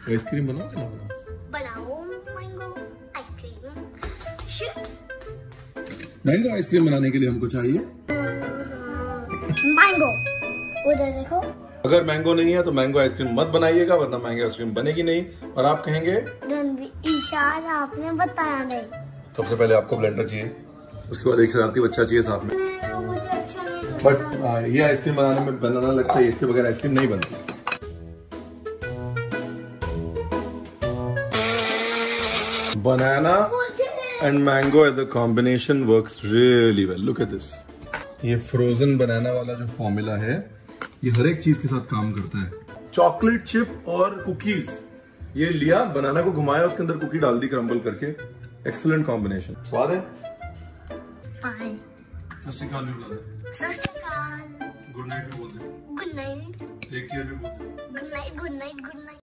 Ice cream बनाओ ना बनाओ मैंगो आइसक्रीम। मैंगो आइसक्रीम बनाने के लिए हमको चाहिए मैंगो। उधर देखो। अगर मैंगो नहीं है तो मैंगो आइसक्रीम मत बनाइएगा, वरना मैंगो आइसक्रीम बनेगी नहीं और आप कहेंगे ईशान आपने बताया नहीं। सबसे पहले आपको ब्लेंडर चाहिए, उसके बाद एक शरारती बच्चा चाहिए साथ में। मुझे अच्छा नहीं लगता। बट ये आइसक्रीम बनाने में बनाना लगता है, इसके बगैर आइसक्रीम नहीं बनती। Banana and mango as a combination works really well. Look at this. ये फ्रोजन बनाना वाला जो फॉर्मूला है, ये हर एक चीज के साथ काम करता है। चॉकलेट चिप और कुकीज, ये लिया, बनाना को घुमाया, उसके अंदर कुकी डाल दी क्रम्बल करके। Excellent combination. स्वाद है। सत श्री अकाल भी बुला दे। सत श्री अकाल। गुड नाइट भी बोल दे। Good night. टेक केयर भी बोल दे। Good night good night good night.